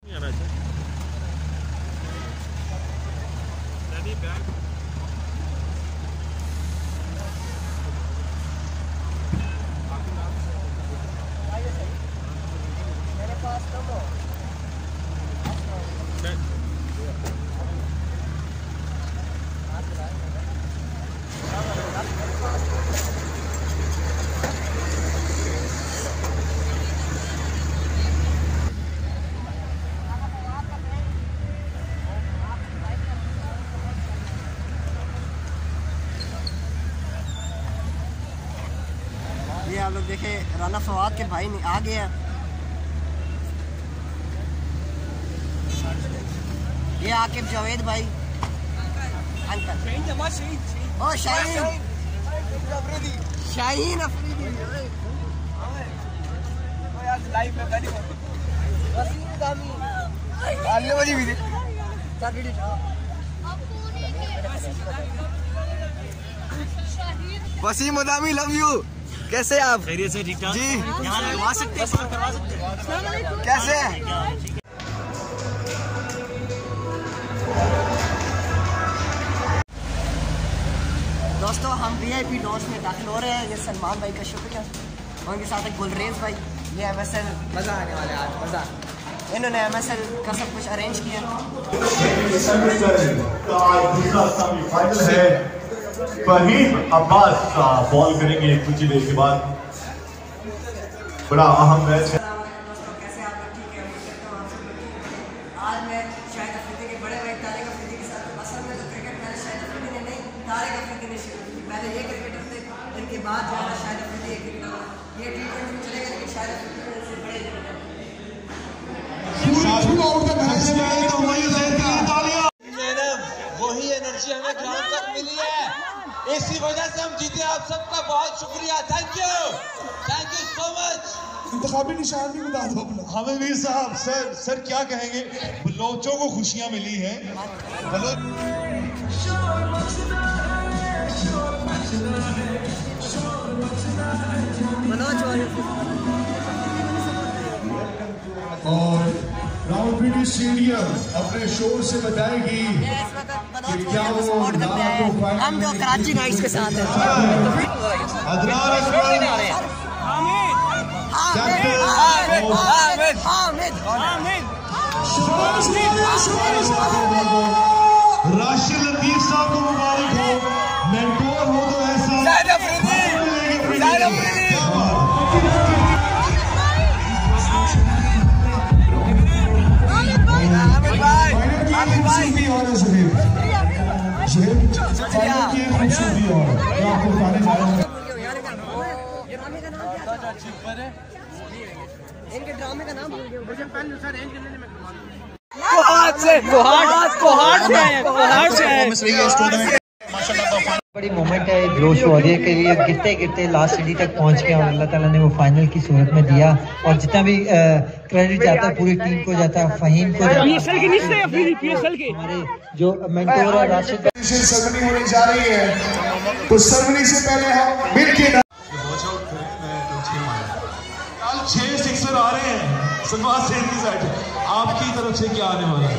ये आप लोग देखे राना फवाद के भाई आ गए हैं। ये आकिब जावेद भाई अंकल ओ शाहीन अफरीदी वसीम मदामी लव यू। कैसे आप? खैरियत से ठीक ठाक जी। यहाँ करवा सकते हैं, करवा सकते हैं। कैसे? दोस्तों हम VIP लॉन्च में दाखिल हो रहे हैं। ये सलमान भाई का शुक्रिया, उनके साथ एक गुलरेज भाई, ये MSL मजा आने वाला है आज, मजा। इन्होंने MSL का सब कुछ अरेंज किया। फहीम अब्बास बॉल करेंगे कुछ ही देर के बाद। बड़ा अहम मैच है। कैसे आप लोग? ठीक है, आज मैं शाहिद अफरीदी के बड़े भाई तारिक अफरीदी के साथ। असल में तो क्रिकेट मैंने शाहिद अफरीदी ने नहीं, तारिक अफरीदी ने शुरू की। पहले ये क्रिकेटर थे, इनके बाद जो है शाहिद अफरीदी एक क्रिकेटर। ये T20 में चलेगा, लेकिन शाहिद अफरीदी से बड़े वही एनर्जी हमें ग्राउंड तक मिली है, इसी वजह से हम जीते। आप सबका बहुत शुक्रिया, थैंक यू सो मच। इंतखाबी निशान भी बता दो अपना। हमें वीर साहब सर क्या कहेंगे? बलोचों को खुशियां मिली हैं। और रावलपिंडी स्टेडियम अपने शोर से बताएगी कि क्या वो हम जो कराची नाइट्स के साथ हैं। राशिद लतीफ साहब को मुबारक हो, मेंटोर हो तो ऐसा। इनके ड्रामे का नाम बड़ी मोमेंट है, जोश हो रही है कि ये गिरते गिरते लास्ट सीढ़ी तक पहुंच गया और अल्लाह ताला ने वो फाइनल की सूरत में दिया। और जितना भी क्रेडिट जाता है पूरी टीम को जाता है, फहीम को जाता है, हमारे जो मेंटोर है राशिद। सरमनी होने जा रही है, तो सरमनी से पहले हम मिलके 6 सिक्सर आ रहे हैं सलमान सेठ की साइड। आपकी तरफ से क्या आने वाला है?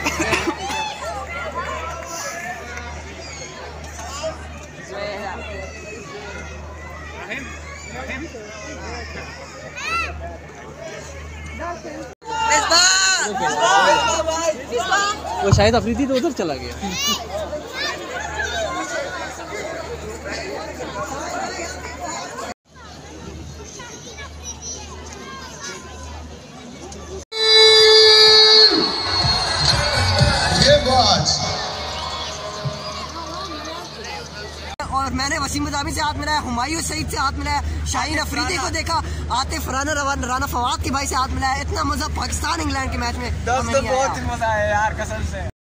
वो शाहिद अफरीदी तो उधर चला गया। और मैंने वसीम मदामी से हाथ मिलाया, हुमायूं सईद से हाथ मिलाया, शाहीन अफरीदी को देखा, आतिफ राना फवाद के भाई से हाथ मिलाया। इतना मजा पाकिस्तान इंग्लैंड के मैच में दोस्तों बहुत मजा आया यार कसम से।